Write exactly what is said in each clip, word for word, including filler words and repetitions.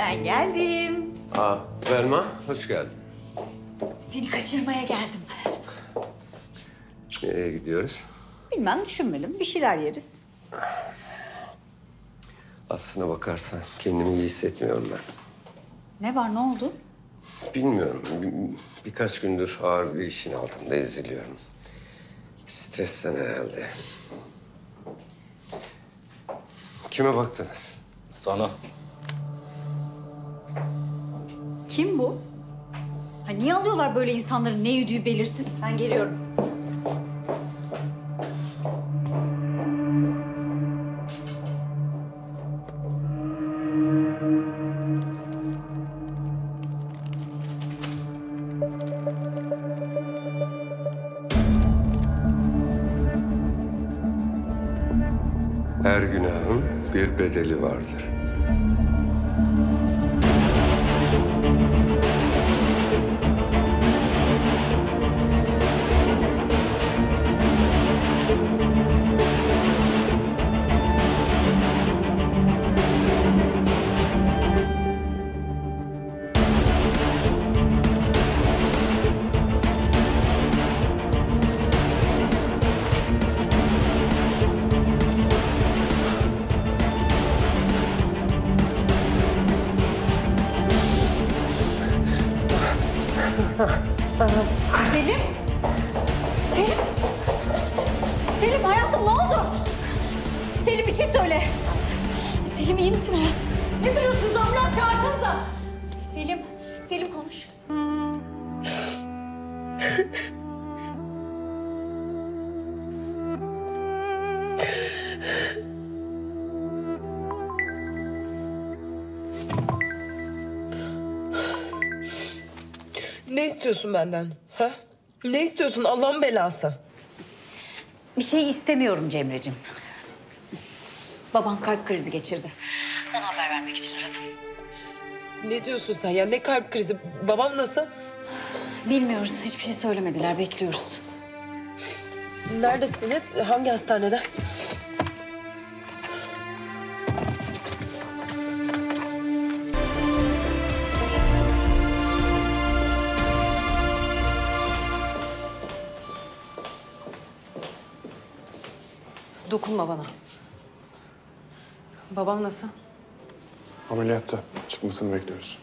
Ben geldim. Aa, Belma, hoş geldin. Seni kaçırmaya geldim. Nereye gidiyoruz? Bilmem, düşünmedim. Bir şeyler yeriz. Aslına bakarsan kendimi iyi hissetmiyorum ben. Ne var, ne oldu? Bilmiyorum, bir- birkaç gündür ağır bir işin altında eziliyorum. Stresten herhalde. Kime baktınız? Sana. Kim bu? Ha, niye alıyorlar böyle insanların ne yediği belirsiz? Ben geliyorum. Her günahın bir bedeli vardır. Selim! Selim! Selim hayatım ne oldu? Selim bir şey söyle. Selim iyi misin hayatım? Ne duruyorsunuz? Ambulans çağırsanıza. Selim, Selim konuş. Ne istiyorsun benden? Ha? Ne istiyorsun Allah'ın belası? Bir şey istemiyorum Cemre'cim. Babam kalp krizi geçirdi. Ona haber vermek için aradım. Ne diyorsun sen ya? Ne kalp krizi? Babam nasıl? Bilmiyoruz, hiçbir şey söylemediler, bekliyoruz. Neredesiniz? Hangi hastanede? Dokunma bana. Babam nasıl? Ameliyatta. Çıkmasını bekliyoruz.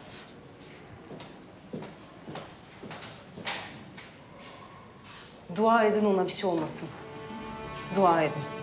Dua edin ona bir şey olmasın. Dua edin.